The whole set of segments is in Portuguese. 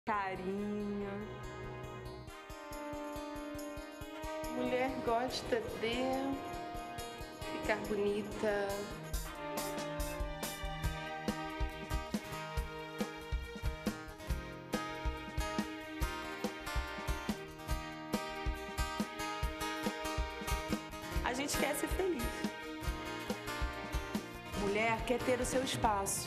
carinho. Mulher gosta de ficar bonita. A gente quer ser feliz. Mulher quer ter o seu espaço.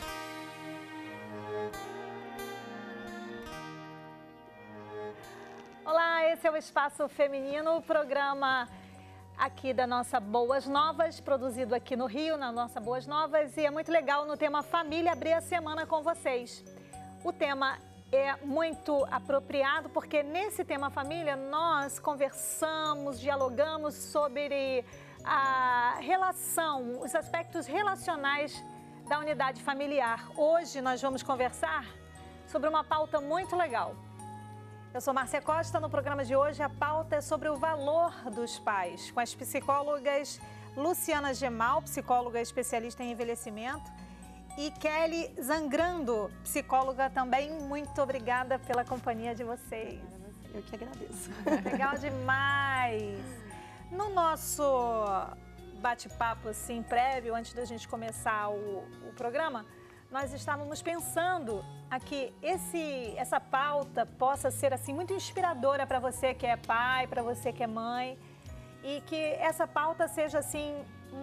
Olá, esse é o Espaço Feminino, o programa aqui da nossa Boas Novas, produzido aqui no Rio, na nossa Boas Novas, e é muito legal no tema Família abrir a semana com vocês. O tema é muito apropriado porque nesse tema Família nós conversamos, dialogamos sobre a relação, os aspectos relacionais da unidade familiar. Hoje nós vamos conversar sobre uma pauta muito legal. Eu sou Márcia Costa, no programa de hoje a pauta é sobre o valor dos pais, com as psicólogas Luciana Gemal, psicóloga especialista em envelhecimento, e Kelly Zangrando, psicóloga também. Muito obrigada pela companhia de vocês. Eu que agradeço. Legal demais! No nosso bate-papo assim, prévio, antes da gente começar o programa, nós estávamos pensando aqui essa pauta possa ser assim muito inspiradora para você que é pai, para você que é mãe, e que essa pauta seja assim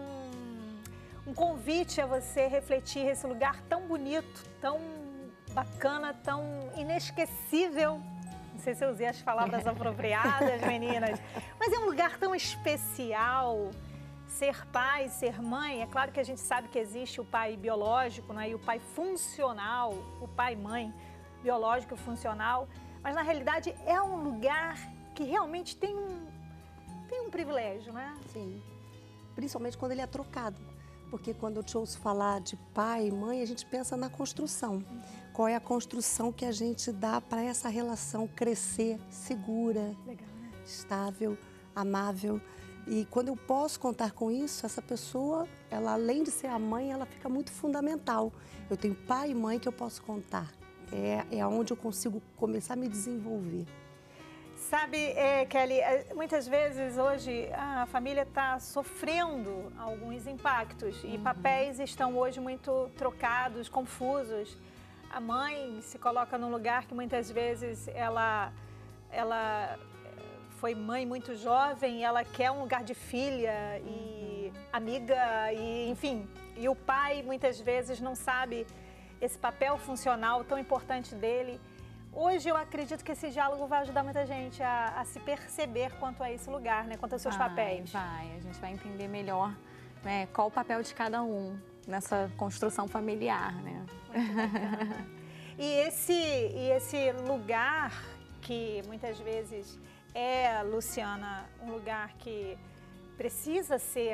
um convite a você refletir esse lugar tão bonito, tão bacana, tão inesquecível. Não sei se eu usei as palavras apropriadas, meninas, mas é um lugar tão especial. Ser pai, ser mãe, é claro que a gente sabe que existe o pai biológico, né, e o pai funcional, o pai-mãe biológico funcional, mas na realidade é um lugar que realmente tem um privilégio, né? Sim, principalmente quando ele é trocado, porque quando eu te ouço falar de pai e mãe, a gente pensa na construção. Qual é a construção que a gente dá para essa relação crescer segura, legal, né? Estável, amável. E quando eu posso contar com isso, essa pessoa, ela além de ser a mãe, ela fica muito fundamental. Eu tenho pai e mãe que eu posso contar. É onde eu consigo começar a me desenvolver. Sabe, Kelly, muitas vezes hoje a família está sofrendo alguns impactos e papéis estão hoje muito trocados, confusos. A mãe se coloca num lugar que muitas vezes ela foi mãe muito jovem e ela quer um lugar de filha e amiga, e enfim. E o pai muitas vezes não sabe esse papel funcional tão importante dele. Hoje eu acredito que esse diálogo vai ajudar muita gente a se perceber quanto a esse lugar, né? Quanto aos seus papéis. A gente vai entender melhor, né, qual o papel de cada um nessa construção familiar, né? E esse lugar que muitas vezes Luciana, um lugar que precisa ser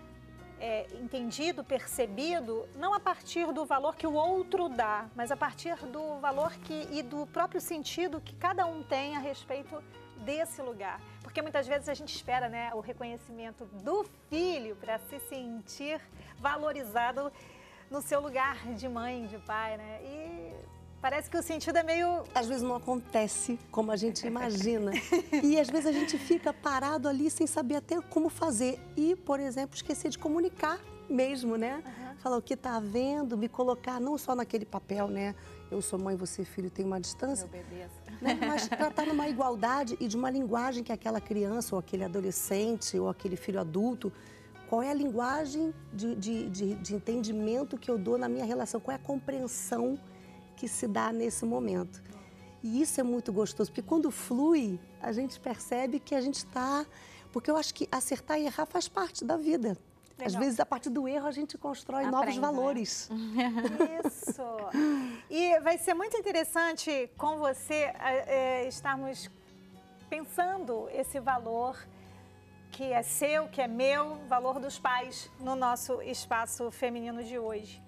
entendido, percebido, não a partir do valor que o outro dá, mas a partir do valor e do próprio sentido que cada um tem a respeito desse lugar. Porque muitas vezes a gente espera, né, o reconhecimento do filho para se sentir valorizado no seu lugar de mãe, de pai, né? E parece que o sentido é meio... Às vezes não acontece como a gente imagina. E às vezes a gente fica parado ali sem saber até como fazer. E, por exemplo, esquecer de comunicar mesmo, né? Falar o que está havendo, me colocar não só naquele papel, né? Eu sou mãe, você filho, tem uma distância. Eu obedeço. Né? Mas tratar numa igualdade e de uma linguagem que aquela criança ou aquele adolescente ou aquele filho adulto, qual é a linguagem de entendimento que eu dou na minha relação, qual é a compreensão que se dá nesse momento. E isso é muito gostoso, porque quando flui, a gente percebe que a gente está... Porque eu acho que acertar e errar faz parte da vida. Legal. Às vezes, a partir do erro, a gente constrói novos valores. Né? Isso! E vai ser muito interessante com você estarmos pensando esse valor que é seu, que é meu, valor dos pais no nosso espaço feminino de hoje.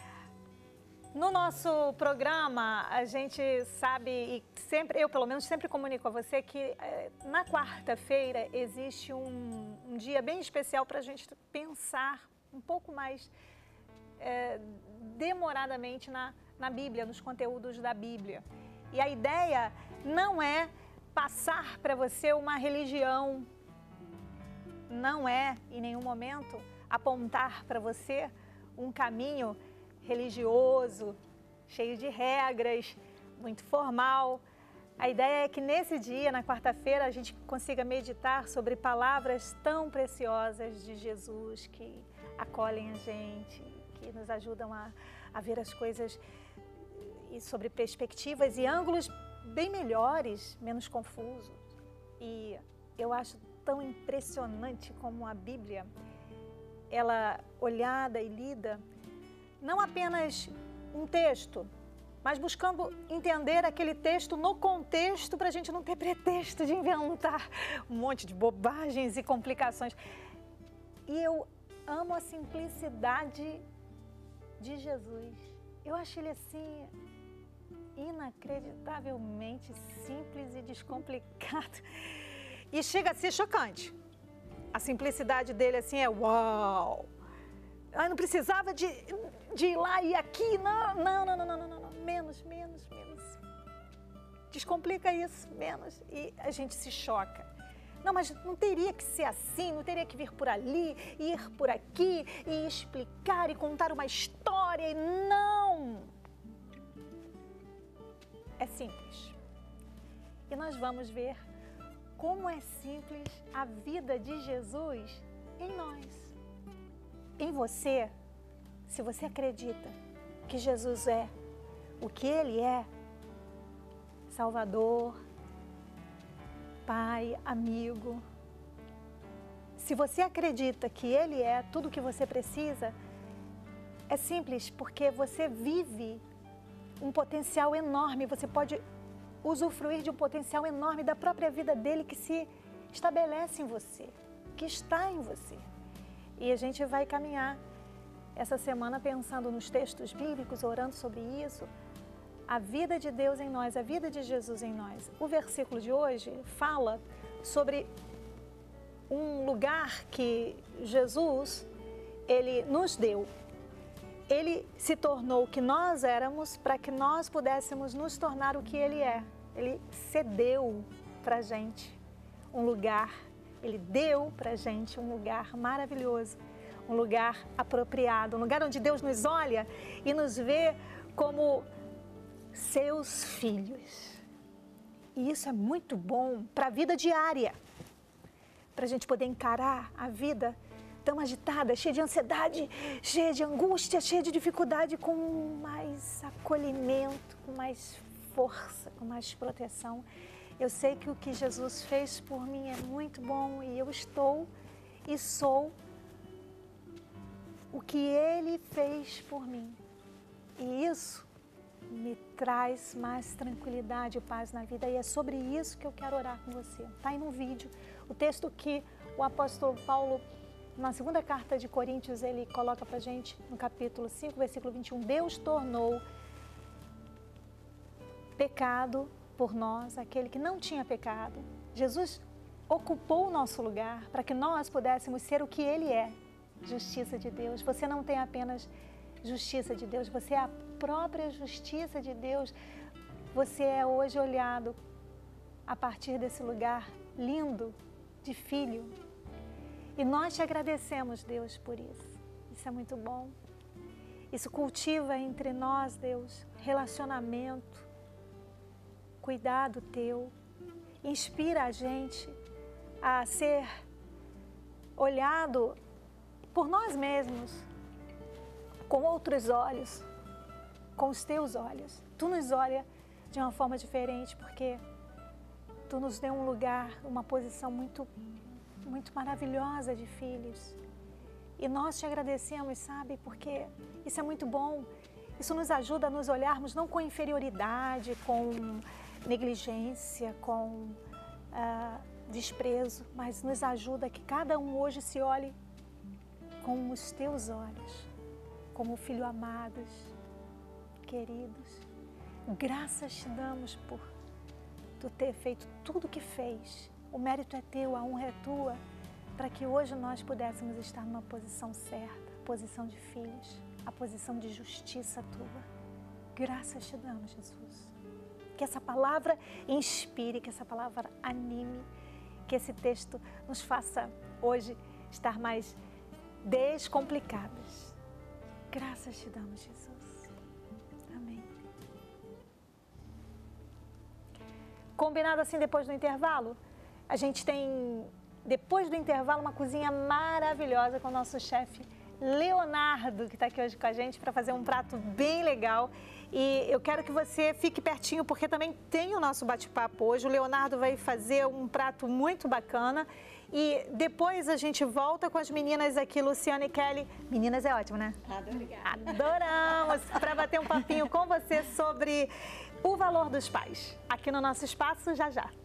No nosso programa, a gente sabe, e sempre, eu pelo menos sempre comunico a você que na quarta-feira existe um dia bem especial para a gente pensar um pouco mais demoradamente na Bíblia, nos conteúdos da Bíblia. E a ideia não é passar para você uma religião, não é em nenhum momento apontar para você um caminho religioso, cheio de regras, muito formal. A ideia é que nesse dia, na quarta-feira, a gente consiga meditar sobre palavras tão preciosas de Jesus que acolhem a gente, que nos ajudam a ver as coisas e sobre perspectivas e ângulos bem melhores, menos confusos. E eu acho tão impressionante como a Bíblia, ela olhada e lida, não apenas um texto, mas buscando entender aquele texto no contexto para a gente não ter pretexto de inventar um monte de bobagens e complicações. E eu amo a simplicidade de Jesus. Eu acho ele assim inacreditavelmente simples e descomplicado. E chega a ser chocante. A simplicidade dele assim é uau! Eu não precisava de ir lá e aqui, não. Menos. Descomplica isso, menos. E a gente se choca. Não, mas não teria que ser assim, não teria que vir por ali, ir por aqui, e explicar e contar uma história, e não! É simples. E nós vamos ver como é simples a vida de Jesus em nós. Em você, se você acredita que Jesus é o que Ele é, Salvador, Pai, amigo, se você acredita que Ele é tudo o que você precisa, é simples, porque você vive um potencial enorme, você pode usufruir de um potencial enorme da própria vida dele que se estabelece em você, que está em você. E a gente vai caminhar essa semana pensando nos textos bíblicos, orando sobre isso, a vida de Deus em nós, a vida de Jesus em nós. O versículo de hoje fala sobre um lugar que Jesus, Ele nos deu. Ele se tornou o que nós éramos para que nós pudéssemos nos tornar o que Ele é. Ele cedeu para a gente um lugar, Ele deu para a gente um lugar maravilhoso, um lugar apropriado, um lugar onde Deus nos olha e nos vê como seus filhos. E isso é muito bom para a vida diária, para a gente poder encarar a vida tão agitada, cheia de ansiedade, cheia de angústia, cheia de dificuldade, com mais acolhimento, com mais força, com mais proteção. Eu sei que o que Jesus fez por mim é muito bom e eu estou e sou o que Ele fez por mim. E isso me traz mais tranquilidade e paz na vida. E é sobre isso que eu quero orar com você. Está aí no vídeo o texto que o apóstolo Paulo, na segunda carta de Coríntios, ele coloca para a gente no capítulo 5, versículo 21. Deus tornou pecado por nós, aquele que não tinha pecado. Jesus ocupou o nosso lugar para que nós pudéssemos ser o que Ele é, justiça de Deus. Você não tem apenas justiça de Deus, você é a própria justiça de Deus. Você é hoje olhado a partir desse lugar lindo de filho. E nós te agradecemos, Deus, por isso. Isso é muito bom. Isso cultiva entre nós, Deus, relacionamento, cuidado teu. Inspira a gente a ser olhado por nós mesmos, com outros olhos, com os teus olhos. Tu nos olha de uma forma diferente, porque tu nos deu um lugar, uma posição muito maravilhosa de filhos. E nós te agradecemos, sabe, porque isso é muito bom. Isso nos ajuda a nos olharmos não com inferioridade, com negligência, com desprezo, mas nos ajuda que cada um hoje se olhe com os teus olhos, como filho amados, queridos. Graças te damos por tu ter feito tudo o que fez. O mérito é teu, a honra é tua, para que hoje nós pudéssemos estar numa posição certa, a posição de filhos, a posição de justiça tua. Graças te damos, Jesus. Que essa palavra inspire, que essa palavra anime, que esse texto nos faça hoje estar mais descomplicadas. Graças te damos, Jesus. Amém. Combinado assim depois do intervalo? A gente tem, depois do intervalo, uma cozinha maravilhosa com o nosso chefe Leonardo, que está aqui hoje com a gente para fazer um prato bem legal. E eu quero que você fique pertinho, porque também tem o nosso bate-papo hoje. O Leonardo vai fazer um prato muito bacana. E depois a gente volta com as meninas aqui, Luciana e Kelly. Meninas é ótimo, né? Adoramos! Para bater um papinho com você sobre o valor dos pais. Aqui no nosso espaço, já já.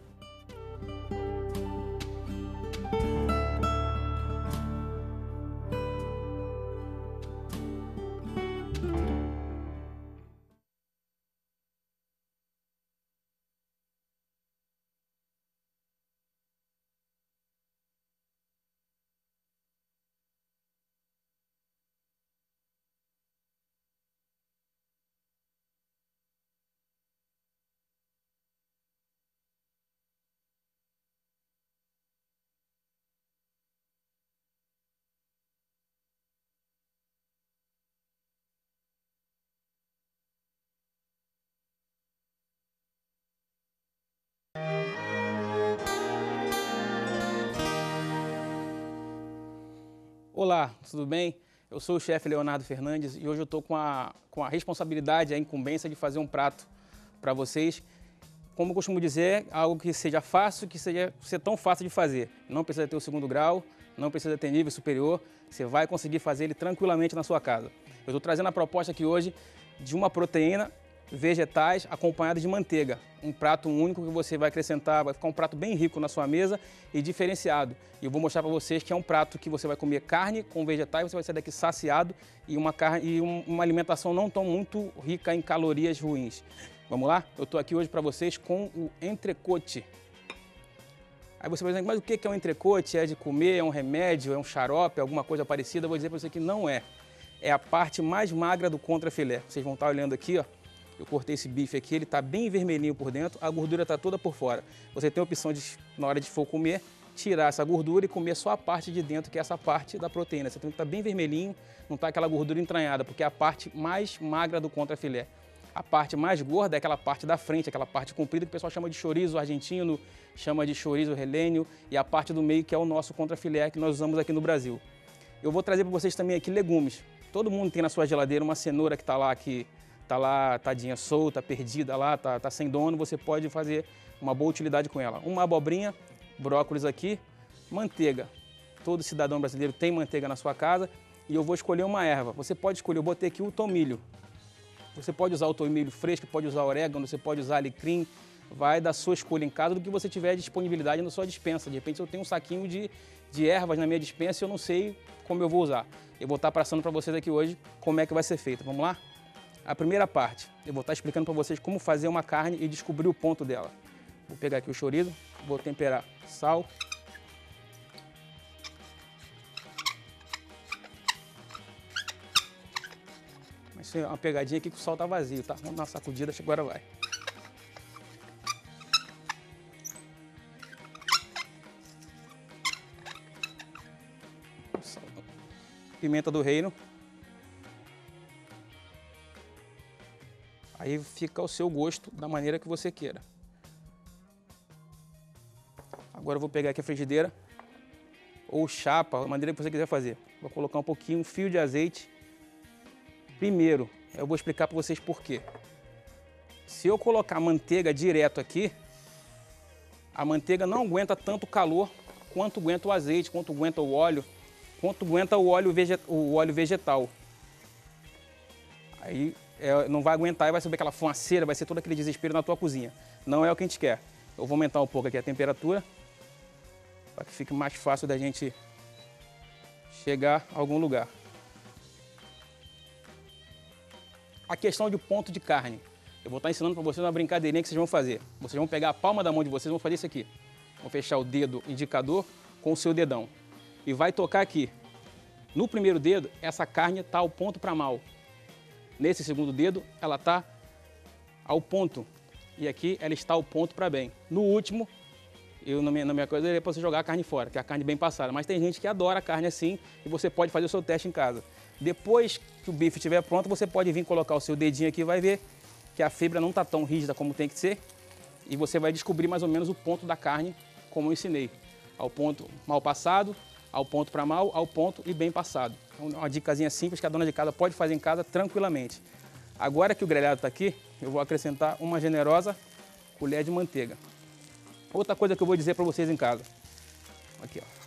Olá, tudo bem? Eu sou o chefe Leonardo Fernandes e hoje eu estou com a responsabilidade, a incumbência de fazer um prato para vocês. Como eu costumo dizer, algo que seja fácil, que seja ser tão fácil de fazer. Não precisa ter o 2º grau, não precisa ter nível superior, você vai conseguir fazer ele tranquilamente na sua casa. Eu estou trazendo a proposta aqui hoje de uma proteína, vegetais acompanhada de manteiga. Um prato único que você vai acrescentar, vai ficar um prato bem rico na sua mesa e diferenciado. E eu vou mostrar para vocês que é um prato que você vai comer carne com vegetais, você vai sair daqui saciado e uma alimentação não tão muito rica em calorias ruins. Vamos lá? Eu estou aqui hoje para vocês com o entrecôte. Aí você vai dizer, mas o que é um entrecôte? É de comer? É um remédio? É um xarope? Alguma coisa parecida? Eu vou dizer para você que não é. É a parte mais magra do contrafilé. Vocês vão estar olhando aqui, ó. Eu cortei esse bife aqui, ele está bem vermelhinho por dentro, a gordura está toda por fora. Você tem a opção de, na hora de for comer, tirar essa gordura e comer só a parte de dentro, que é essa parte da proteína. Você tem que estar bem vermelhinho, não está aquela gordura entranhada, porque é a parte mais magra do contrafilé. A parte mais gorda é aquela parte da frente, aquela parte comprida que o pessoal chama de chorizo argentino, chama de chorizo relênio, e a parte do meio que é o nosso contrafilé que nós usamos aqui no Brasil. Eu vou trazer para vocês também aqui legumes. Todo mundo tem na sua geladeira uma cenoura que está lá, tadinha, solta, perdida lá, tá sem dono, você pode fazer uma boa utilidade com ela. Uma abobrinha, brócolis aqui, manteiga. Todo cidadão brasileiro tem manteiga na sua casa e eu vou escolher uma erva. Você pode escolher, eu botei aqui o tomilho. Você pode usar o tomilho fresco, pode usar orégano, você pode usar alecrim, vai da sua escolha em casa, do que você tiver disponibilidade na sua despensa. De repente eu tenho um saquinho de ervas na minha despensa e eu não sei como eu vou usar. Eu vou estar passando para vocês aqui hoje como é que vai ser feito. Vamos lá? A primeira parte, eu vou estar explicando para vocês como fazer uma carne e descobrir o ponto dela. Vou pegar aqui o chorizo, vou temperar sal. Mas tem uma pegadinha aqui que o sal tá vazio, tá? Vamos dar uma sacudida, acho que agora vai. Pimenta do reino. Aí fica ao seu gosto, da maneira que você queira. Agora eu vou pegar aqui a frigideira, ou chapa, a maneira que você quiser fazer. Vou colocar um fio de azeite. Primeiro, eu vou explicar para vocês por quê. Se eu colocar manteiga direto aqui, a manteiga não aguenta tanto calor quanto aguenta o azeite, quanto aguenta o óleo, quanto aguenta o óleo vegetal. Aí não vai aguentar e vai subir aquela fumaceira, vai ser todo aquele desespero na tua cozinha. Não é o que a gente quer. Eu vou aumentar um pouco aqui a temperatura, para que fique mais fácil da gente chegar a algum lugar. A questão de ponto de carne. Eu vou estar ensinando para vocês uma brincadeirinha que vocês vão fazer. Vocês vão pegar a palma da mão de vocês e vão fazer isso aqui. Vão fechar o dedo indicador com o seu dedão. E vai tocar aqui. No primeiro dedo, essa carne está ao ponto para mal. Nesse segundo dedo, ela está ao ponto. e aqui ela está ao ponto para bem. No último, na minha coisa, é para você jogar a carne fora, que é a carne bem passada. Mas tem gente que adora a carne assim e você pode fazer o seu teste em casa. Depois que o bife estiver pronto, você pode vir colocar o seu dedinho aqui e vai ver que a fibra não está tão rígida como tem que ser. E você vai descobrir mais ou menos o ponto da carne, como eu ensinei. Ao ponto mal passado, ao ponto para mal, ao ponto e bem passado. Então, uma dicasinha simples que a dona de casa pode fazer em casa tranquilamente. Agora que o grelhado está aqui, eu vou acrescentar uma generosa colher de manteiga. Outra coisa que eu vou dizer para vocês em casa. Aqui, ó.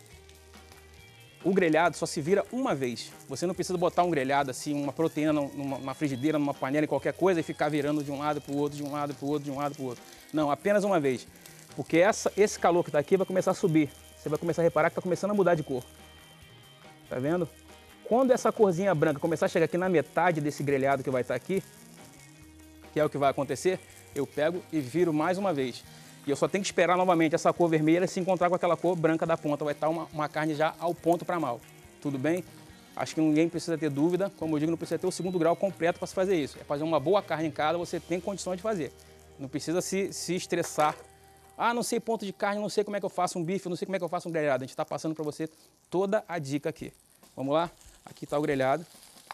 O grelhado só se vira uma vez. Você não precisa botar um grelhado assim, uma proteína numa frigideira, numa panela, em qualquer coisa e ficar virando de um lado para o outro, de um lado para o outro, de um lado para o outro. Não, apenas uma vez. Porque esse calor que está aqui vai começar a subir. Você vai começar a reparar que está começando a mudar de cor. Tá vendo? Quando essa corzinha branca começar a chegar aqui na metade desse grelhado que vai estar aqui, que é o que vai acontecer, eu pego e viro mais uma vez. E eu só tenho que esperar novamente essa cor vermelha se encontrar com aquela cor branca da ponta. Vai estar uma carne já ao ponto para mal. Tudo bem? Acho que ninguém precisa ter dúvida. Como eu digo, não precisa ter o segundo grau completo para se fazer isso. É fazer uma boa carne em casa, você tem condições de fazer. Não precisa se estressar. Ah, não sei ponto de carne, não sei como é que eu faço um bife, não sei como é que eu faço um grelhado. A gente está passando para você toda a dica aqui. Vamos lá? Aqui está o grelhado.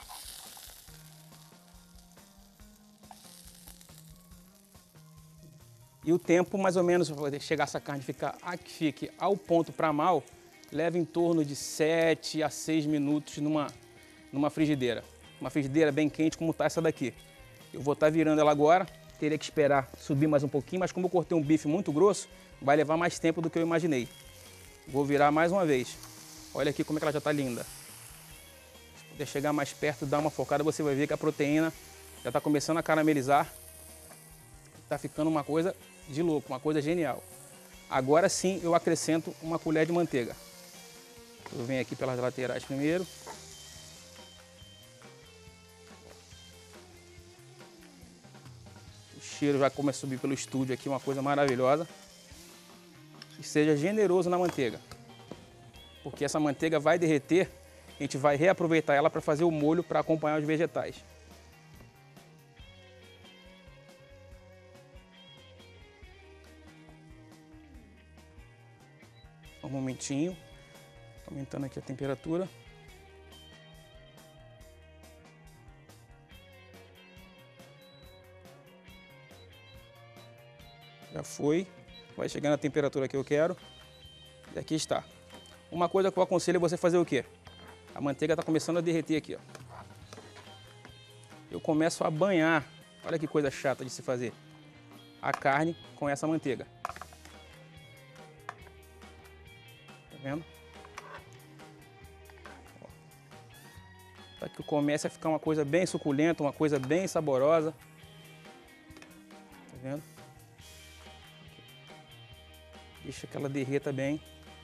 E o tempo, mais ou menos, para chegar essa carne fique ao ponto para mal, leva em torno de 7 a 6 minutos numa frigideira. Uma frigideira bem quente como está essa daqui. Eu vou estar virando ela agora, teria que esperar subir mais um pouquinho, mas como eu cortei um bife muito grosso, vai levar mais tempo do que eu imaginei. Vou virar mais uma vez. Olha aqui como é que ela já está linda. Se puder chegar mais perto, dar uma focada, você vai ver que a proteína já está começando a caramelizar. Está ficando uma coisa de louco, uma coisa genial. Agora sim eu acrescento uma colher de manteiga. Eu venho aqui pelas laterais primeiro. O cheiro já começa a subir pelo estúdio aqui, uma coisa maravilhosa. E seja generoso na manteiga, porque essa manteiga vai derreter, a gente vai reaproveitar ela para fazer o molho para acompanhar os vegetais. Um momentinho, aumentando aqui a temperatura. Já foi, vai chegar na temperatura que eu quero. E aqui está. Uma coisa que eu aconselho é você fazer o quê? A manteiga está começando a derreter aqui, ó. Eu começo a banhar, olha que coisa chata de se fazer, a carne com essa manteiga. Vendo? Para que comece a ficar uma coisa bem suculenta, uma coisa bem saborosa. Tá vendo? Deixa que ela derreta bem.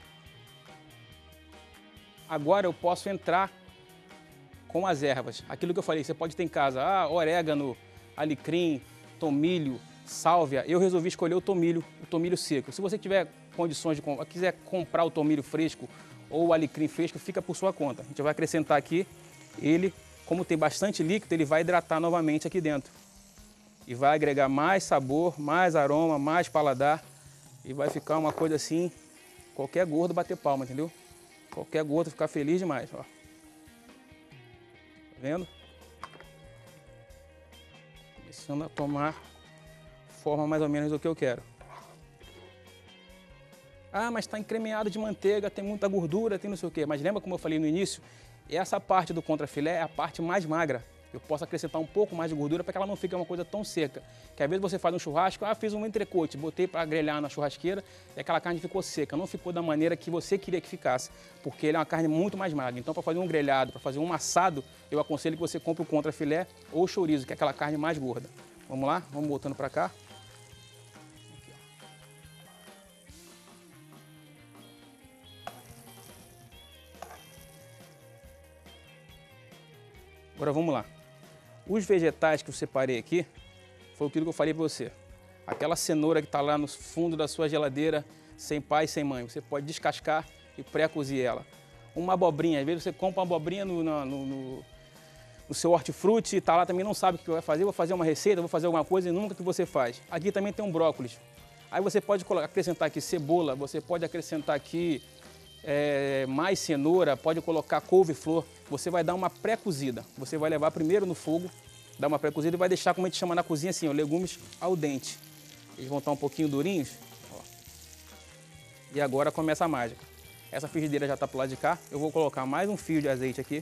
Agora eu posso entrar com as ervas. Aquilo que eu falei, você pode ter em casa, orégano, alecrim, tomilho, sálvia. Eu resolvi escolher o tomilho seco. Se você tiver condições quiser comprar o tomilho fresco ou o alecrim fresco, fica por sua conta. A gente vai acrescentar aqui, ele, como tem bastante líquido, ele vai hidratar novamente aqui dentro. E vai agregar mais sabor, mais aroma, mais paladar. E vai ficar uma coisa assim, qualquer gordo bater palma, entendeu? Qualquer gordo ficar feliz demais, ó. Tá vendo? Começando a tomar forma mais ou menos do que eu quero. Ah, mas está encremeado de manteiga, tem muita gordura, tem não sei o quê. Mas lembra como eu falei no início? Essa parte do contrafilé é a parte mais magra. Eu posso acrescentar um pouco mais de gordura para que ela não fique uma coisa tão seca. Que às vezes você faz um churrasco, fiz um entrecote, botei para grelhar na churrasqueira e aquela carne ficou seca. Não ficou da maneira que você queria que ficasse, porque ele é uma carne muito mais magra. Então, para fazer um grelhado, para fazer um assado, eu aconselho que você compre o contrafilé ou o chouriço, que é aquela carne mais gorda. Vamos lá? Vamos botando para cá. Agora vamos lá. Os vegetais que eu separei aqui, foi aquilo que eu falei para você. Aquela cenoura que está lá no fundo da sua geladeira, sem pai, sem mãe, você pode descascar e pré-cozer ela. Uma abobrinha, às vezes você compra uma abobrinha no seu hortifruti, está lá também, não sabe o que vai fazer, vou fazer uma receita, vou fazer alguma coisa e nunca que você faz. Aqui também tem um brócolis. Aí você pode acrescentar aqui cebola, você pode acrescentar aqui mais cenoura, pode colocar couve-flor. Você vai dar uma pré-cozida. Você vai levar primeiro no fogo, dar uma pré-cozida e vai deixar, como a gente chama na cozinha, assim, ó, legumes al dente. Eles vão estar um pouquinho durinhos. Ó. E agora começa a mágica. Essa frigideira já está pro lado de cá. Eu vou colocar mais um fio de azeite aqui.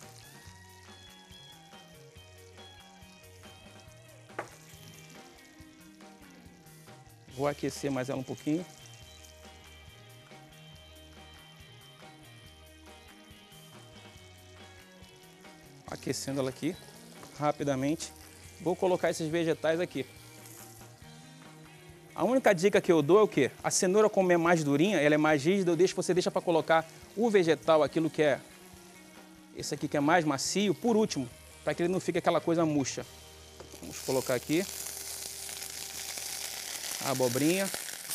Vou aquecer mais ela um pouquinho. Aquecendo ela aqui rapidamente. Vou colocar esses vegetais aqui. A única dica que eu dou é o quê? A cenoura, como é mais durinha, ela é mais rígida, você deixa para colocar o vegetal, aquilo que é esse aqui que é mais macio, por último, para que ele não fique aquela coisa murcha. Vamos colocar aqui a abobrinha.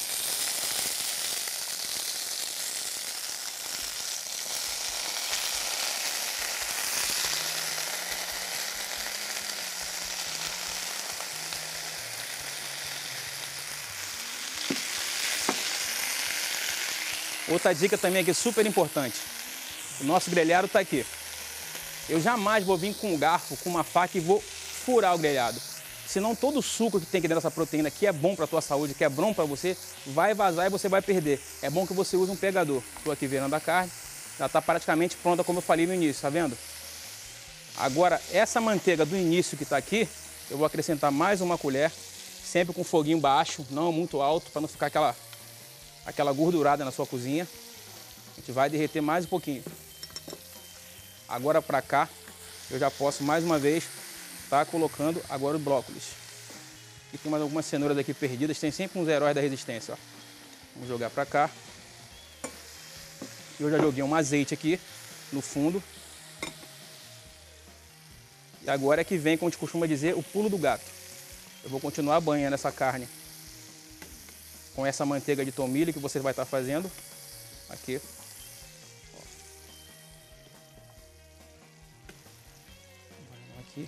Outra dica também aqui super importante. O nosso grelhado está aqui. Eu jamais vou vir com um garfo, com uma faca e vou furar o grelhado. Senão todo o suco que tem aqui dentro dessa proteína, que é bom para a tua saúde, que é bom para você, vai vazar e você vai perder. É bom que você use um pegador. Estou aqui virando a carne. Já está praticamente pronta, como eu falei no início, tá vendo? Agora, essa manteiga do início que está aqui, eu vou acrescentar mais uma colher, sempre com foguinho baixo, não muito alto, para não ficar aquela gordurada na sua cozinha. A gente vai derreter mais um pouquinho. Agora para cá, eu já posso mais uma vez estar colocando agora o brócolis. E tem mais algumas cenouras aqui perdidas, tem sempre uns heróis da resistência, ó. Vamos jogar para cá. Eu já joguei um azeite aqui no fundo. E agora é que vem, como a gente costuma dizer, o pulo do gato. Eu vou continuar banhando essa carne com essa manteiga de tomilho que você vai estar fazendo aqui. Aqui.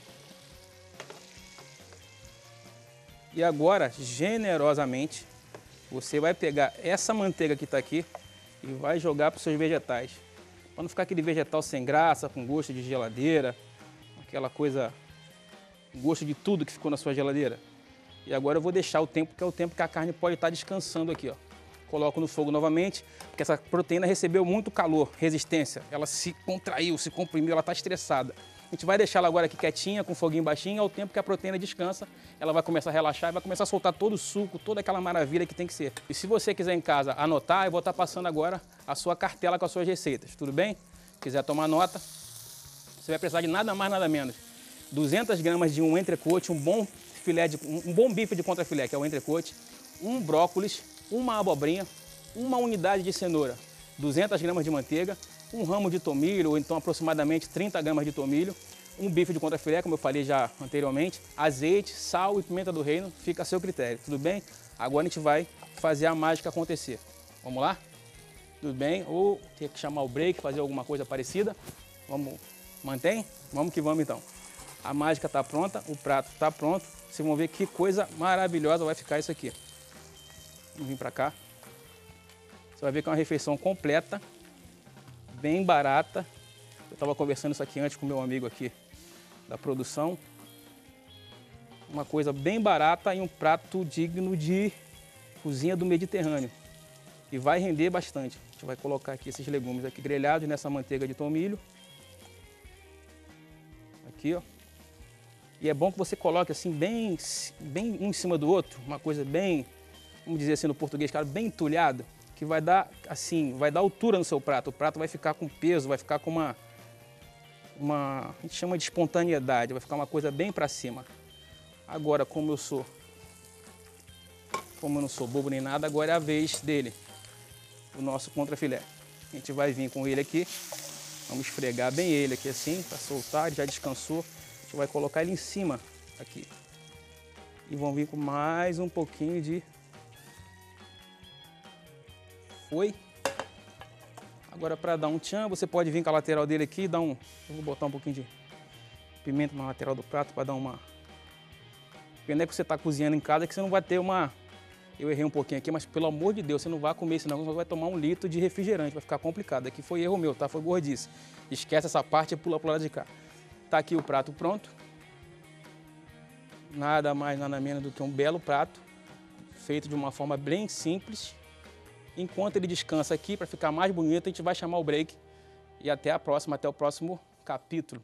E agora, generosamente, você vai pegar essa manteiga que está aqui e vai jogar para os seus vegetais. Para não ficar aquele vegetal sem graça, com gosto de geladeira, aquela coisa, gosto de tudo que ficou na sua geladeira. E agora eu vou deixar o tempo, que é o tempo que a carne pode estar descansando aqui, ó. Coloco no fogo novamente, porque essa proteína recebeu muito calor, resistência. Ela se contraiu, se comprimiu, ela está estressada. A gente vai deixar ela agora aqui quietinha, com foguinho baixinho, ao tempo que a proteína descansa, ela vai começar a relaxar e vai começar a soltar todo o suco, toda aquela maravilha que tem que ser. E se você quiser em casa anotar, eu vou estar passando agora a sua cartela com as suas receitas, tudo bem? Se quiser tomar nota, você vai precisar de nada mais, nada menos. 200 gramas de um entrecôte, um bom bife de contrafilé, que é o entrecôte, um brócolis, uma abobrinha, uma unidade de cenoura, 200 gramas de manteiga, um ramo de tomilho, ou então aproximadamente 30 gramas de tomilho, um bife de contrafilé, como eu falei já anteriormente, azeite, sal e pimenta do reino, fica a seu critério, tudo bem? Agora a gente vai fazer a mágica acontecer. Vamos lá? Tudo bem? Ou ter que chamar o break, fazer alguma coisa parecida? Vamos, mantém? Vamos que vamos então. A mágica está pronta, o prato está pronto. Vocês vão ver que coisa maravilhosa vai ficar isso aqui. Vamos vir para cá. Você vai ver que é uma refeição completa, bem barata. Eu estava conversando isso aqui antes com meu amigo aqui da produção. Uma coisa bem barata e um prato digno de cozinha do Mediterrâneo. E vai render bastante. A gente vai colocar aqui esses legumes aqui grelhados nessa manteiga de tomilho. Aqui, ó. E é bom que você coloque assim bem um em cima do outro, uma coisa bem, vamos dizer assim no português, cara, bem entulhado, que vai dar assim, vai dar altura no seu prato. O prato vai ficar com peso, vai ficar com a gente chama de espontaneidade, vai ficar uma coisa bem para cima. Agora, como eu não sou bobo nem nada, agora é a vez dele, o nosso contrafilé. A gente vai vir com ele aqui, vamos esfregar bem ele aqui assim, para soltar, ele já descansou. A gente vai colocar ele em cima aqui. E vão vir com mais um pouquinho de... Foi. Agora para dar um tchan, você pode vir com a lateral dele aqui, dar um... Eu vou botar um pouquinho pimenta na lateral do prato para dar uma... Pena é que você está cozinhando em casa que você não vai ter uma... Eu errei um pouquinho aqui, mas pelo amor de Deus, você não vai comer isso não, você vai tomar 1 litro de refrigerante, vai ficar complicado. Aqui foi erro meu, tá? Foi gordice. Esquece essa parte e pula pro lado de cá. Tá aqui o prato pronto. Nada mais, nada menos do que um belo prato, feito de uma forma bem simples. Enquanto ele descansa aqui, para ficar mais bonito, a gente vai chamar o break. E até a próxima, até o próximo capítulo.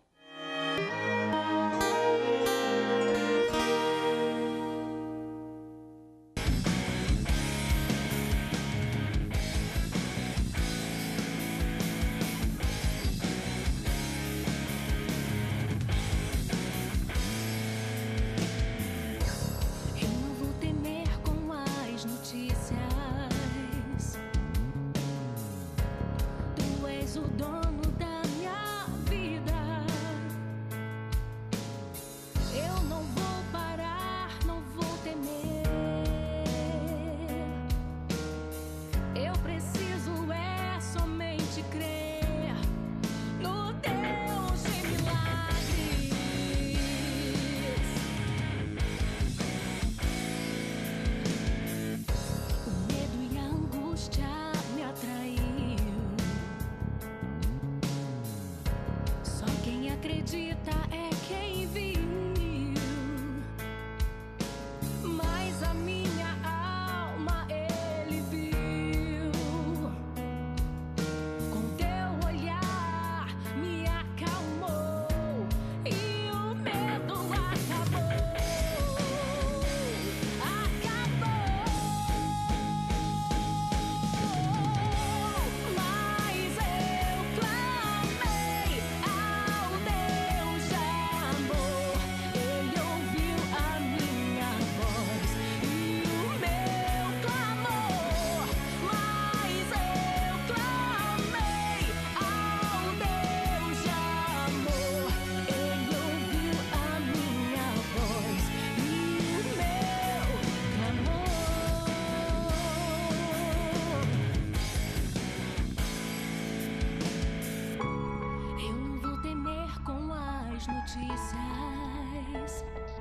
notícias.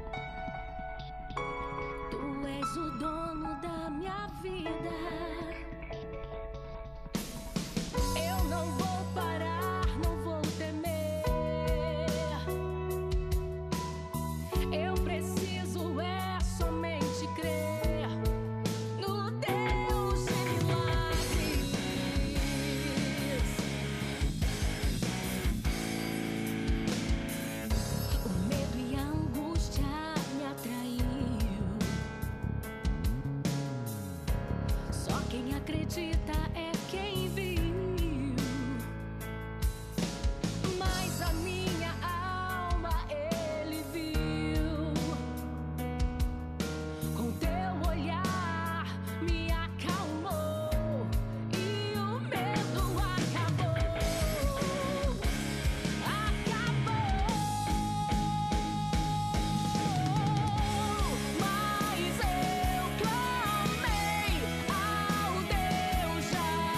Tu és o dono da minha vida. Eu não vou parar, não vou temer. Eu preciso é somente crer no Deus de milagres. O medo e a angústia me atraiu. Só quem acredita é quem viu. Mas a minha alma ele viu. Com teu olhar me acalmou e o medo acabou. Mas eu clamei ao Deus de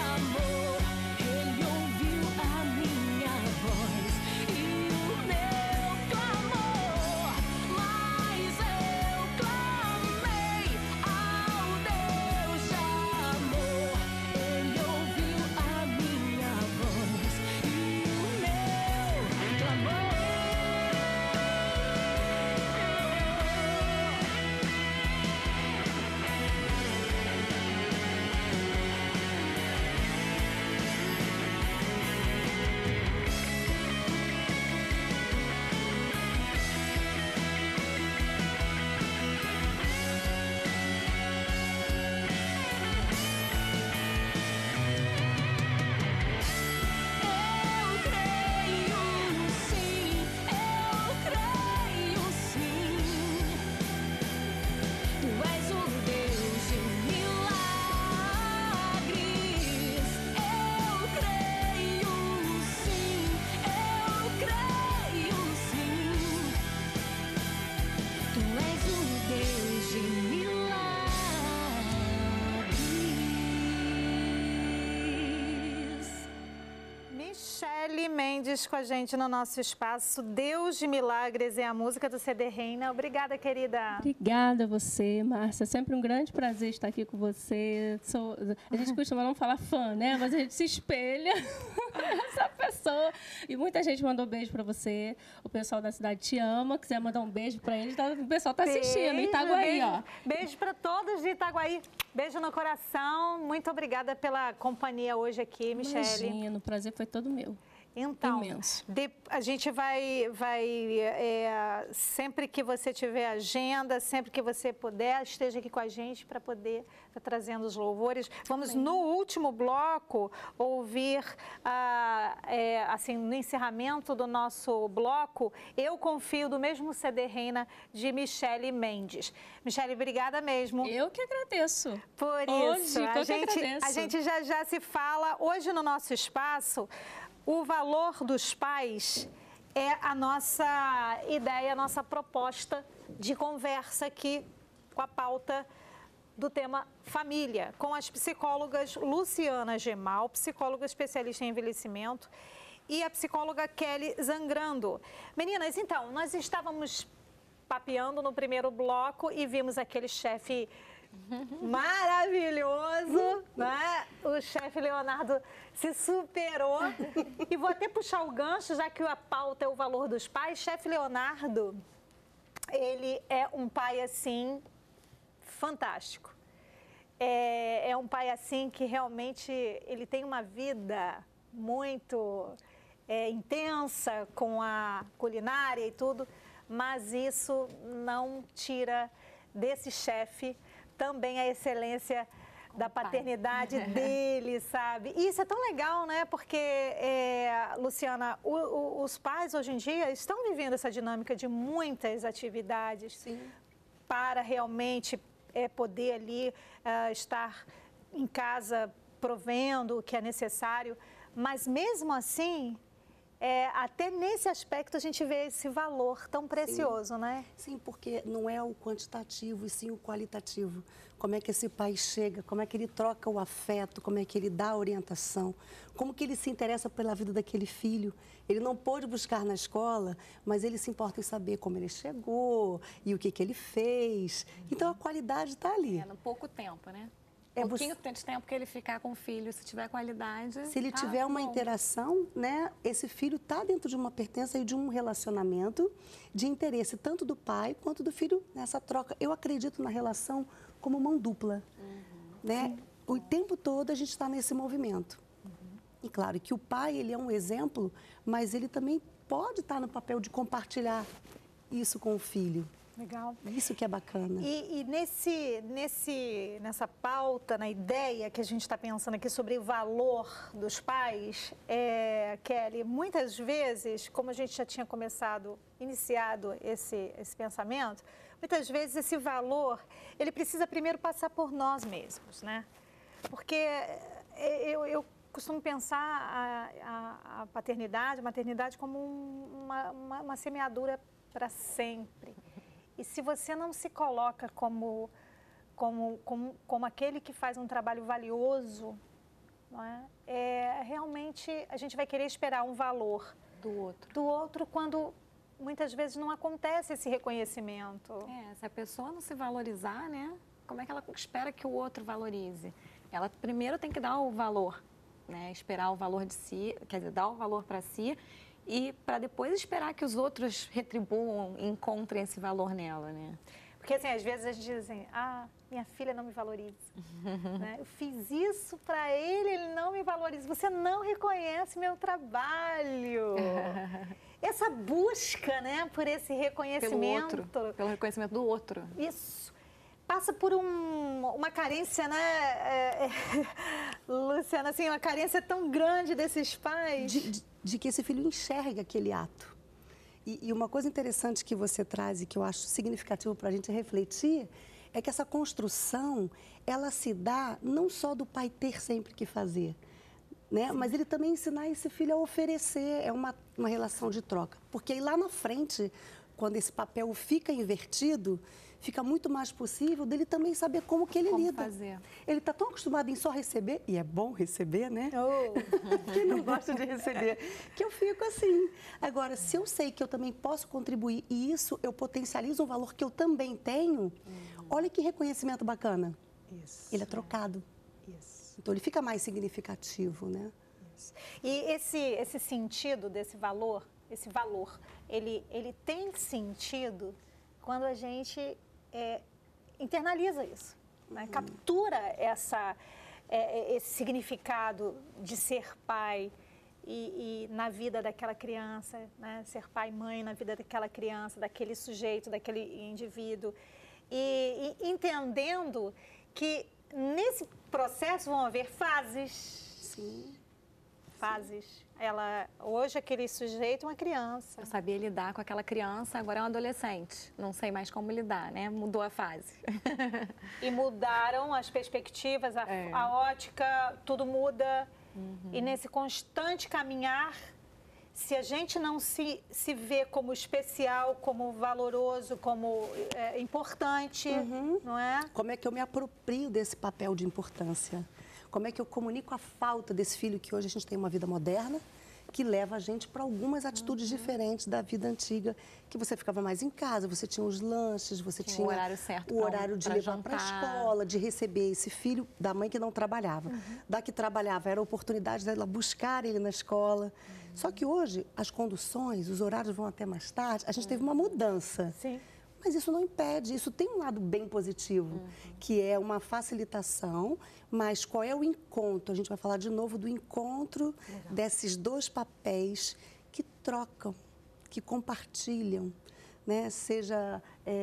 Michele Mendes com a gente no nosso espaço. Deus de Milagres é a música do CD Reina. Obrigada, querida. Obrigada a você, Márcia. É sempre um grande prazer estar aqui com você. A gente costuma não falar fã, né? Mas a gente se espelha nessa pessoa. E muita gente mandou beijo para você. O pessoal da cidade te ama. Quiser mandar um beijo para eles, o pessoal está assistindo. Itaguaí, ó. Beijo para todos de Itaguaí. Beijo no coração. Muito obrigada pela companhia hoje aqui, Michele. Imagina, o prazer foi todo meu. Então, Imenso. A gente vai sempre que você tiver agenda, sempre que você puder, esteja aqui com a gente para poder estar trazendo os louvores. Vamos, no último bloco, ouvir, assim, no encerramento do nosso bloco, Eu Confio, do mesmo CD Reina, de Michele Mendes. Michele, obrigada mesmo. Eu que agradeço. Por Hoje, isso, eu que agradeço. a gente já se fala hoje no nosso espaço. O valor dos pais é a nossa ideia, a nossa proposta de conversa aqui com a pauta do tema família, com as psicólogas Luciana Gemal, psicóloga especialista em envelhecimento, e a psicóloga Kelly Zangrando. Meninas, então, nós estávamos papeando no primeiro bloco e vimos aquele chefe maravilhoso, né? O chefe Leonardo se superou. E vou até puxar o gancho, já que a pauta é o valor dos pais. Chefe Leonardo, ele é um pai, assim, fantástico. É um pai, assim, que realmente ele tem uma vida muito intensa com a culinária e tudo, mas isso não tira desse chefe também a excelência da paternidade dele, sabe? E isso é tão legal, né? Porque, Luciana, os pais hoje em dia estão vivendo essa dinâmica de muitas atividades. Sim. Para realmente poder ali estar em casa provendo o que é necessário. Mas mesmo assim, até nesse aspecto a gente vê esse valor tão precioso, né? Sim, porque não é o quantitativo, e sim o qualitativo. Como é que esse pai chega, como é que ele troca o afeto, como é que ele dá a orientação, como que ele se interessa pela vida daquele filho. Ele não pôde buscar na escola, mas ele se importa em saber como ele chegou e o que ele fez. Então a qualidade está ali. No pouco tempo, né? Pouquinho de tempo que ele ficar com o filho, se tiver qualidade... Se ele tiver uma interação, né, esse filho está dentro de uma pertença e de um relacionamento de interesse, tanto do pai quanto do filho nessa troca. Eu acredito na relação como mão dupla, né? O tempo todo a gente está nesse movimento. E claro que o pai, ele é um exemplo, mas ele também pode estar no papel de compartilhar isso com o filho. Legal. Isso que é bacana. E nessa pauta, na ideia que a gente está pensando aqui sobre o valor dos pais, Kelly, muitas vezes, como a gente já tinha iniciado esse pensamento, muitas vezes esse valor, ele precisa primeiro passar por nós mesmos, né? Porque eu costumo pensar a paternidade, a maternidade como uma semeadura para sempre. E se você não se coloca como aquele que faz um trabalho valioso, não é? Realmente a gente vai querer esperar um valor do outro quando muitas vezes não acontece esse reconhecimento. Se a pessoa não se valorizar, né? Como é que ela espera que o outro valorize? Ela primeiro tem que dar o valor, né? Esperar o valor de si, quer dizer, dar o valor para si, e para depois esperar que os outros retribuam e encontrem esse valor nela, né? Porque, assim, às vezes a gente diz assim, minha filha não me valoriza. Né? Eu fiz isso para ele, ele não me valoriza. Você não reconhece meu trabalho. Essa busca, né, por esse reconhecimento. Pelo reconhecimento do outro. Isso. Passa por uma carência, né, Luciana, assim, uma carência tão grande desses pais. De que esse filho enxerga aquele ato. E uma coisa interessante que você traz e que eu acho significativo para a gente refletir é que essa construção, ela se dá não só do pai ter sempre que fazer, né? Mas ele também ensinar esse filho a oferecer, é uma relação de troca. Porque aí lá na frente, quando esse papel fica invertido, fica muito mais possível dele também saber como que ele Como lida. fazer. Ele está tão acostumado em só receber, e é bom receber, né? Quem não gosta de receber? Que eu fico assim. Agora, se eu sei que eu também posso contribuir e isso eu potencializo um valor que eu também tenho, olha que reconhecimento bacana. Isso. Ele é trocado. Isso. Então, ele fica mais significativo, né? E esse sentido desse valor, ele tem sentido quando a gente internaliza isso, né? Captura esse significado de ser pai e na vida daquela criança, né? Ser pai e mãe na vida daquela criança, daquele sujeito, daquele indivíduo. E entendendo que nesse processo vão haver fases. Sim. Fases. Hoje aquele sujeito é uma criança. Eu sabia lidar com aquela criança, agora é um adolescente. Não sei mais como lidar, né? Mudou a fase. E mudaram as perspectivas, a ótica, tudo muda. E nesse constante caminhar, se a gente não se vê como especial, como valoroso, como importante, não é? Como é que eu me aproprio desse papel de importância? Como é que eu comunico a falta desse filho que hoje a gente tem uma vida moderna, que leva a gente para algumas atitudes diferentes da vida antiga, que você ficava mais em casa, você tinha os lanches, você tinha o horário certo, o horário de levar para a escola, de receber esse filho da mãe que não trabalhava. Da que trabalhava, era a oportunidade dela buscar ele na escola. Só que hoje, as conduções, os horários vão até mais tarde, a gente teve uma mudança. Sim. Mas isso não impede, isso tem um lado bem positivo, que é uma facilitação, mas qual é o encontro? A gente vai falar de novo do encontro desses dois papéis que trocam, que compartilham, né? Seja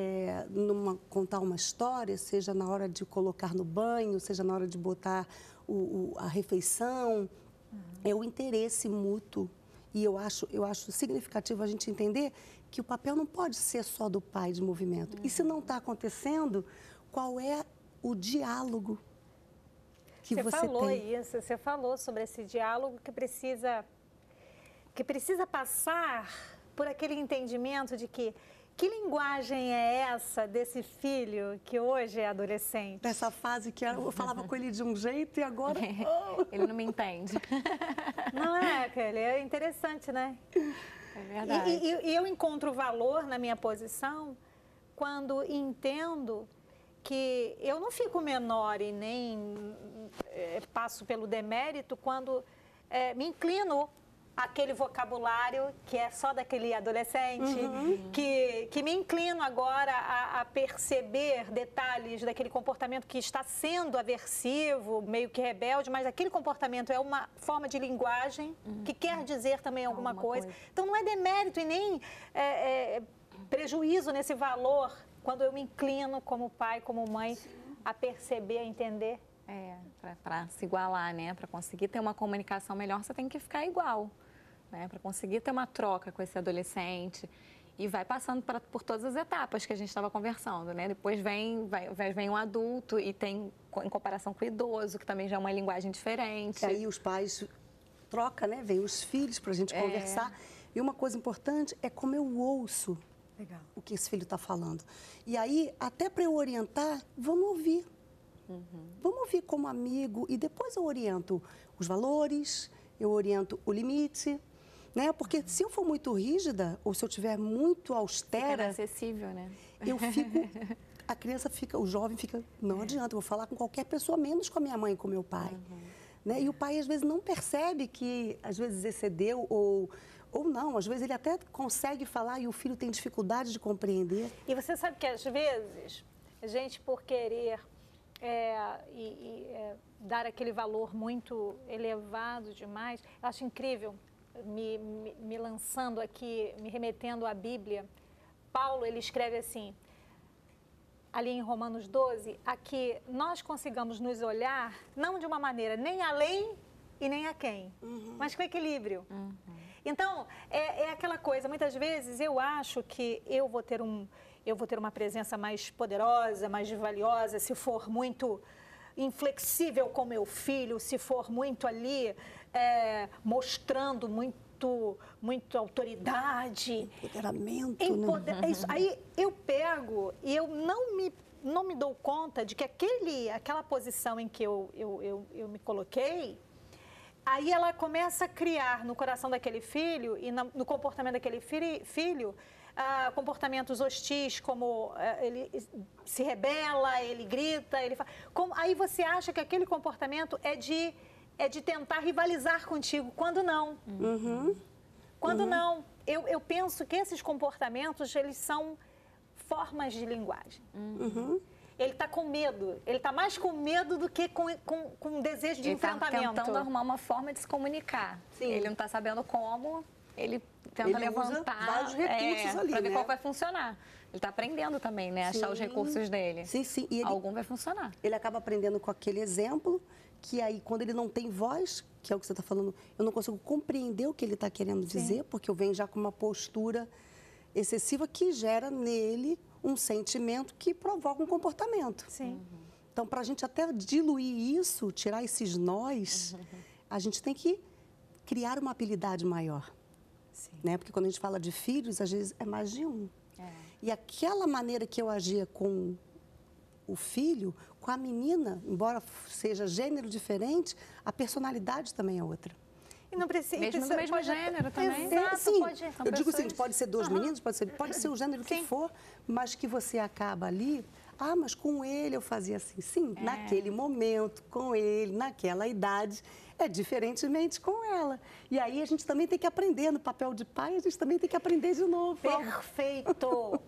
contar uma história, seja na hora de colocar no banho, seja na hora de botar a refeição, é o interesse mútuo. E eu acho significativo a gente entender que o papel não pode ser só do pai de movimento. E se não está acontecendo, qual é o diálogo que você falou tem? isso, você falou sobre esse diálogo que precisa passar por aquele entendimento de que linguagem é essa desse filho que hoje é adolescente? Nessa fase que eu falava com ele de um jeito e agora... Ele não me entende. Não é, Kelly? É interessante, né? É verdade. E eu encontro valor na minha posição quando entendo que eu não fico menor e nem passo pelo demérito quando me inclino àquele vocabulário que é só daquele adolescente, que me inclino agora a perceber detalhes daquele comportamento que está sendo aversivo, meio que rebelde, mas aquele comportamento é uma forma de linguagem que quer dizer também alguma coisa. Então não é demérito e nem prejuízo nesse valor quando eu me inclino como pai, como mãe, a perceber, a entender. Para se igualar, né? Para conseguir ter uma comunicação melhor, você tem que ficar igual. Né, para conseguir ter uma troca com esse adolescente e vai passando por todas as etapas que a gente estava conversando, né? Depois vem um adulto e tem, em comparação com o idoso, que também já é uma linguagem diferente. E aí os pais trocam, né? Vem os filhos para a gente conversar. E uma coisa importante é como eu ouço o que esse filho está falando. E aí, até para eu orientar, vamos ouvir. Vamos ouvir como amigo e depois eu oriento os valores, eu oriento o limite. Né? Porque se eu for muito rígida ou se eu tiver muito austera... Fica inacessível, né? Eu fico... A criança fica... O jovem fica... Não adianta, eu vou falar com qualquer pessoa, menos com a minha mãe e com o meu pai. Né? E o pai, às vezes, não percebe que, às vezes, excedeu ou não. Às vezes, ele até consegue falar e o filho tem dificuldade de compreender. E você sabe que, às vezes, a gente, por querer dar aquele valor muito elevado demais, eu acho incrível... Me lançando aqui, me remetendo à Bíblia, Paulo, ele escreve assim, ali em Romanos 12, a que nós consigamos nos olhar, não de uma maneira nem além e nem a quem, mas com equilíbrio. Então, é aquela coisa, muitas vezes eu acho que eu vou ter uma presença mais poderosa, mais valiosa, se for muito inflexível com meu filho, se for muito ali... mostrando muito autoridade. Empoderamento, né? Isso. Aí eu pego e eu não me dou conta de que aquela posição em que eu me coloquei, aí ela começa a criar no coração daquele filho e no comportamento daquele filho comportamentos hostis, como ele se rebela, ele grita, ele faz. Aí você acha que aquele comportamento é de tentar rivalizar contigo, quando não. Quando não. Eu penso que esses comportamentos, eles são formas de linguagem. Ele está com medo. Ele está mais com medo do que com desejo de enfrentamento. Ele está tentando arrumar uma forma de se comunicar. Sim. Ele não está sabendo como, ele tenta Ele levantar usa vários recursos ali, para ver né? qual vai funcionar. Ele está aprendendo também, né? Achar os recursos dele. Sim, sim. E algum vai funcionar. Ele acaba aprendendo com aquele exemplo, que aí, quando ele não tem voz, que é o que você está falando, eu não consigo compreender o que ele está querendo dizer, porque eu venho já com uma postura excessiva que gera nele um sentimento que provoca um comportamento. Sim. Então, para a gente até diluir isso, tirar esses nós, a gente tem que criar uma habilidade maior. Sim. Né? Porque quando a gente fala de filhos, às vezes é mais de um. E aquela maneira que eu agia com o filho, com a menina, embora seja gênero diferente, a personalidade também é outra. E não precisa, mesmo do mesmo gênero também. Exato, sim, pode. eu digo assim, pode ser dois meninos, pode ser o gênero que for, mas que você acaba ali, mas com ele eu fazia assim. Sim, naquele momento, com ele, naquela idade, é diferentemente com ela. E aí a gente também tem que aprender, no papel de pai, a gente também tem que aprender de novo. Perfeito!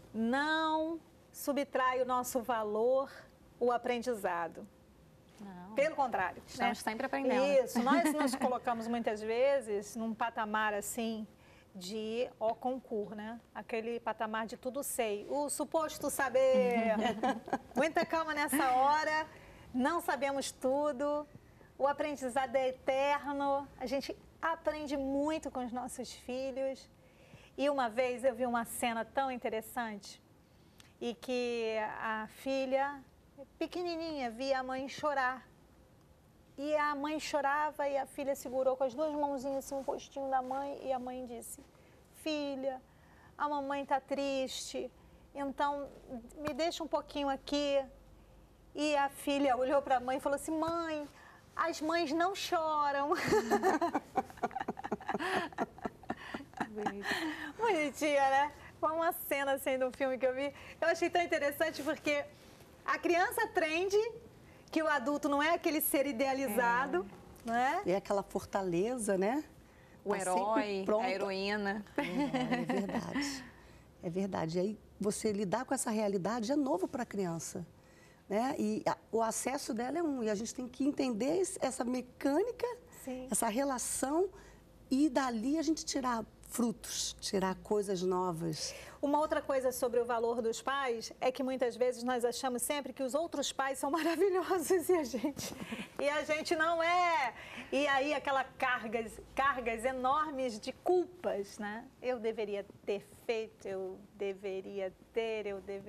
Não subtrai o nosso valor o aprendizado. Não. Pelo contrário. Estamos sempre aprendendo. Isso, nós nos colocamos muitas vezes num patamar assim de concurso, né? Aquele patamar de tudo sei, o suposto saber. Muita calma nessa hora, não sabemos tudo, o aprendizado é eterno, a gente aprende muito com os nossos filhos. E uma vez eu vi uma cena tão interessante e que a filha pequenininha via a mãe chorar. E a mãe chorava e a filha segurou com as duas mãozinhas assim, o rostinho da mãe, e a mãe disse: filha, a mamãe está triste, então me deixa um pouquinho aqui. E a filha olhou para a mãe e falou assim: mãe, as mães não choram. Bonitinha, né? Foi uma cena assim do filme que eu vi. Eu achei tão interessante porque a criança aprende que o adulto não é aquele ser idealizado, não é? É aquela fortaleza, né? O herói, a heroína. É verdade. É verdade. E aí você lidar com essa realidade é novo para a criança. Né? E o acesso dela é um. E a gente tem que entender essa mecânica, Sim. essa relação, e dali a gente tirar frutos, tirar coisas novas. Uma outra coisa sobre o valor dos pais é que muitas vezes nós achamos sempre que os outros pais são maravilhosos e a gente não é. E aí aquelas cargas enormes de culpas, né? Eu deveria ter feito, eu deveria ter.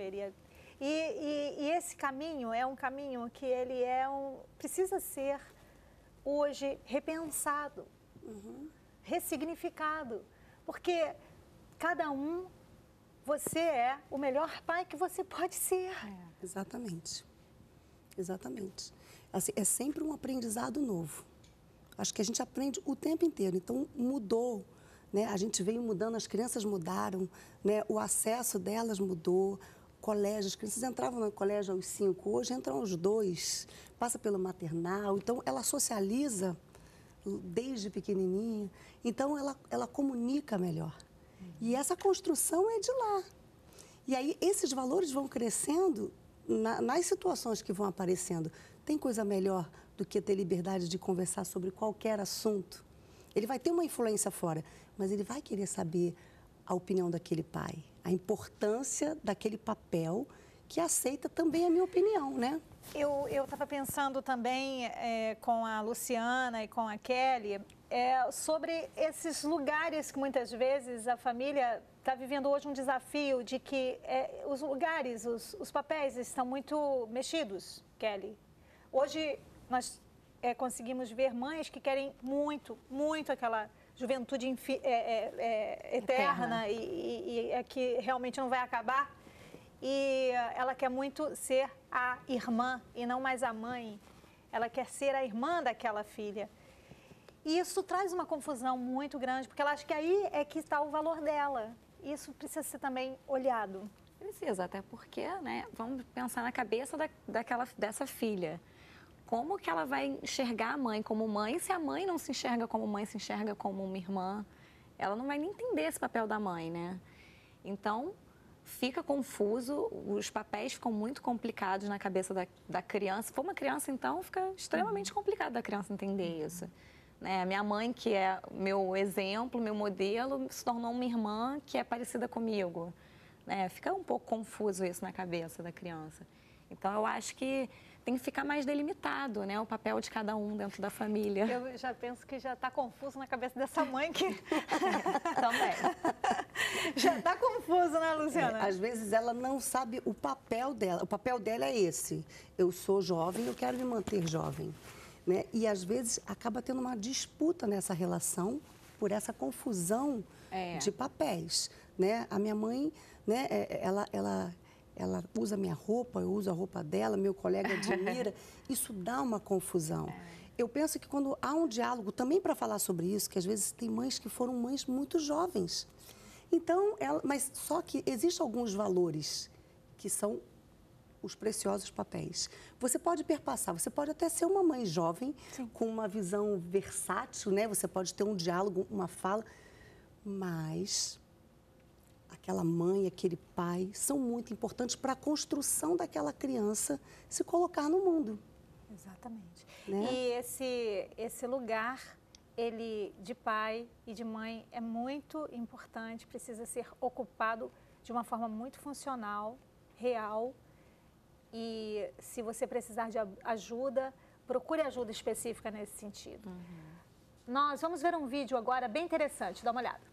E esse caminho é um caminho que ele precisa ser hoje repensado, ressignificado. Porque cada um, você é o melhor pai que você pode ser. Exatamente. Exatamente. Assim, é sempre um aprendizado novo. Acho que a gente aprende o tempo inteiro. Então, mudou, né? A gente veio mudando, as crianças mudaram, né? O acesso delas mudou. Colégio, as crianças entravam no colégio aos 5, hoje entram aos 2, passa pelo maternal. Então, ela socializa desde pequenininha, então ela comunica melhor. E essa construção é de lá. E aí esses valores vão crescendo nas situações que vão aparecendo. Tem coisa melhor do que ter liberdade de conversar sobre qualquer assunto? Ele vai ter uma influência fora, mas ele vai querer saber a opinião daquele pai, a importância daquele papel que aceita também a minha opinião, né? Eu estava pensando também com a Luciana e com a Kelly sobre esses lugares que muitas vezes a família está vivendo hoje um desafio de que os lugares, os papéis estão muito mexidos, Kelly. Hoje nós conseguimos ver mães que querem muito, muito aquela juventude eterna e é que realmente não vai acabar. E ela quer muito ser a irmã e não mais a mãe. Ela quer ser a irmã daquela filha. E isso traz uma confusão muito grande, porque ela acha que aí é que está o valor dela. Isso precisa ser também olhado. Precisa, até porque, né, vamos pensar na cabeça dessa filha. Como que ela vai enxergar a mãe como mãe se a mãe não se enxerga como mãe, se enxerga como uma irmã? Ela não vai nem entender esse papel da mãe, né? Então, fica confuso, os papéis ficam muito complicados na cabeça da criança. Se for uma criança, então, fica extremamente complicado da criança entender isso. Né? A minha mãe, que é meu exemplo, meu modelo, se tornou uma irmã que é parecida comigo. Né? Fica um pouco confuso isso na cabeça da criança. Então, eu acho que tem que ficar mais delimitado, né, o papel de cada um dentro da família. Eu já penso que já está confuso na cabeça dessa mãe que... Também. Já está confuso, né, Luciana? Às vezes ela não sabe o papel dela. O papel dela é esse. Eu sou jovem, eu quero me manter jovem. Né? E às vezes acaba tendo uma disputa nessa relação por essa confusão de papéis. Né? A minha mãe, né, ela usa minha roupa, eu uso a roupa dela, meu colega admira. Isso dá uma confusão. Eu penso que quando há um diálogo, também para falar sobre isso, que às vezes tem mães que foram mães muito jovens. Então, mas só que existem alguns valores que são os preciosos papéis. Você pode perpassar, você pode até ser uma mãe jovem, sim, com uma visão versátil, né? Você pode ter um diálogo, uma fala, mas aquela mãe, aquele pai, são muito importantes para a construção daquela criança se colocar no mundo. Exatamente. Né? E esse lugar, ele de pai e de mãe, é muito importante, precisa ser ocupado de uma forma muito funcional, real. E se você precisar de ajuda, procure ajuda específica nesse sentido. Nós vamos ver um vídeo agora bem interessante, dá uma olhada.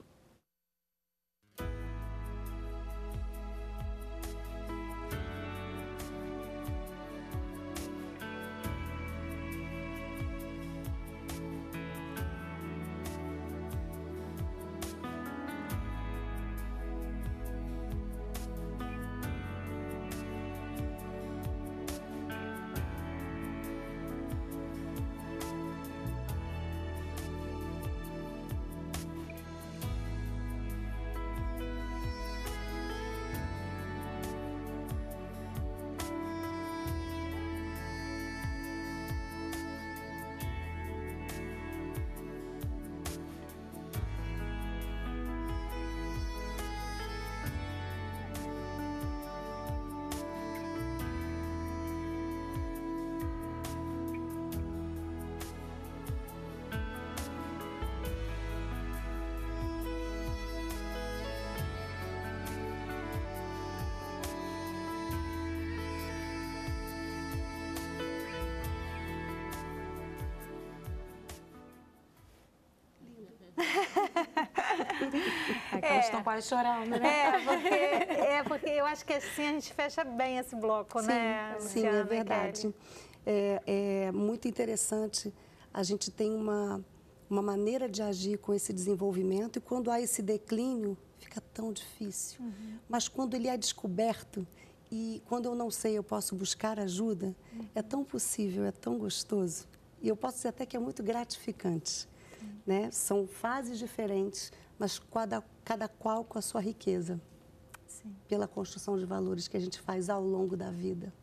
Elas estão quase chorando, né? Porque eu acho que assim a gente fecha bem esse bloco, sim, né, sim, Luciana, é verdade. É muito interessante. A gente tem uma maneira de agir com esse desenvolvimento e quando há esse declínio, fica tão difícil. Mas quando ele é descoberto e quando eu não sei, eu posso buscar ajuda, é tão possível, é tão gostoso. E eu posso dizer até que é muito gratificante. Né? São fases diferentes, mas cada qual com a sua riqueza. Sim. Pela construção de valores que a gente faz ao longo da vida.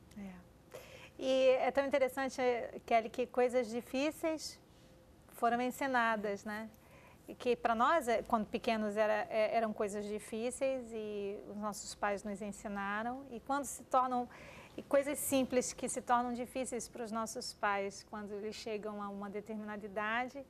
E é tão interessante, Kelly, que coisas difíceis foram ensinadas, né? E que para nós, quando pequenos, eram coisas difíceis e os nossos pais nos ensinaram. E quando se tornam coisas simples que se tornam difíceis para os nossos pais, quando eles chegam a uma determinada idade,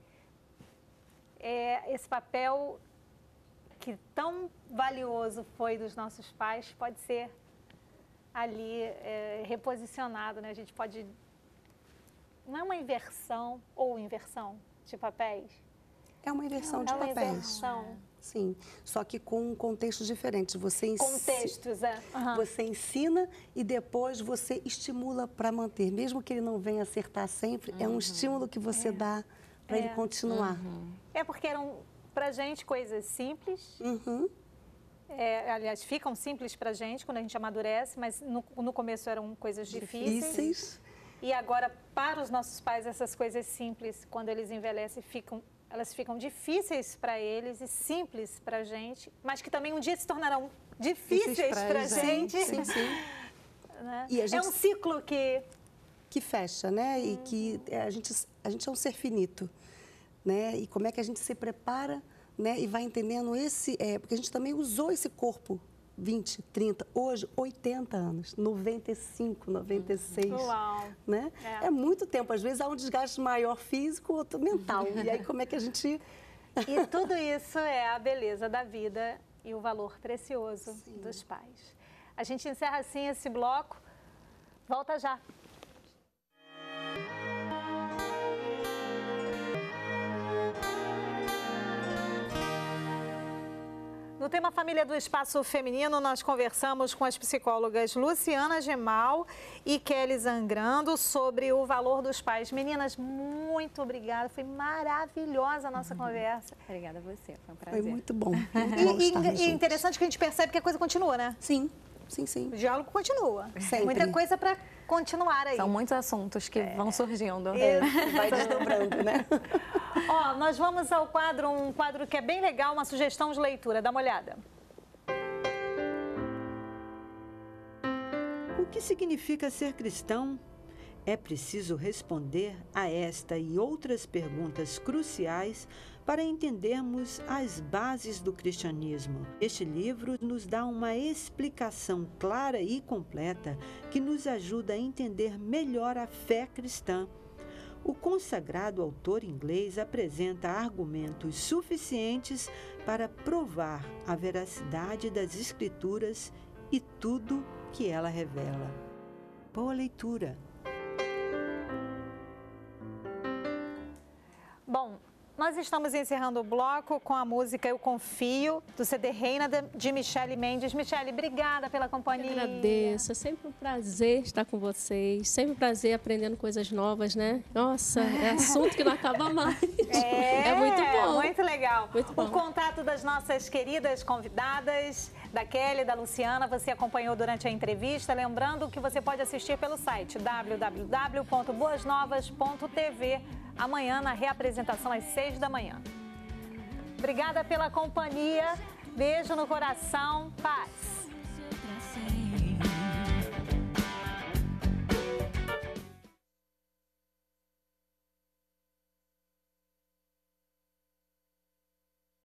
esse papel que tão valioso foi dos nossos pais pode ser ali reposicionado, né? A gente pode... Não é uma inversão ou inversão de papéis? É uma inversão de papéis. Inversão. Sim, só que com um contexto diferente. Contextos, Você ensina e depois você estimula para manter. Mesmo que ele não venha acertar sempre, é um estímulo que você dá para ele continuar. É porque eram pra gente coisas simples. Aliás, ficam simples pra gente quando a gente amadurece, mas no começo eram coisas difíceis. E agora, para os nossos pais, essas coisas simples, quando eles envelhecem, elas ficam difíceis para eles e simples para a gente, mas que também um dia se tornarão difíceis para a gente. Sim, sim. Né? E a gente... É um ciclo que fecha, né? E que a gente é um ser finito, né? E como é que a gente se prepara, né? E vai entendendo porque a gente também usou esse corpo 20, 30, hoje 80 anos, 95, 96. Uau. Né? É muito tempo. Às vezes há um desgaste maior físico, outro mental. E aí como é que a gente... E tudo isso é a beleza da vida e o valor precioso dos pais. A gente encerra assim esse bloco. Volta já. No tema Família do Espaço Feminino, nós conversamos com as psicólogas Luciana Gemal e Kelly Zangrando sobre o valor dos pais. Meninas, muito obrigada. Foi maravilhosa a nossa conversa. Obrigada a você, foi um prazer. Foi muito bom. E é interessante que a gente percebe que a coisa continua, né? Sim, sim, sim. O diálogo continua. Sempre. Muita coisa para continuar aí. São muitos assuntos que vão surgindo. Vai desdobrando, né? Ó, nós vamos ao quadro, um quadro que é bem legal, uma sugestão de leitura. Dá uma olhada. O que significa ser cristão? É preciso responder a esta e outras perguntas cruciais para entendermos as bases do cristianismo. Este livro nos dá uma explicação clara e completa que nos ajuda a entender melhor a fé cristã. O consagrado autor inglês apresenta argumentos suficientes para provar a veracidade das Escrituras e tudo que ela revela. Boa leitura! Bom, nós estamos encerrando o bloco com a música Eu Confio, do CD Reina, de Michele Mendes. Michele, obrigada pela companhia. Eu agradeço, é sempre um prazer estar com vocês, sempre um prazer aprendendo coisas novas, né? Nossa, é assunto que não acaba mais. É muito bom. Muito legal. Muito bom. O contato das nossas queridas convidadas, da Kelly, da Luciana, você acompanhou durante a entrevista. Lembrando que você pode assistir pelo site www.boasnovas.tv amanhã na reapresentação às 6 da manhã. Obrigada pela companhia. Beijo no coração. Paz.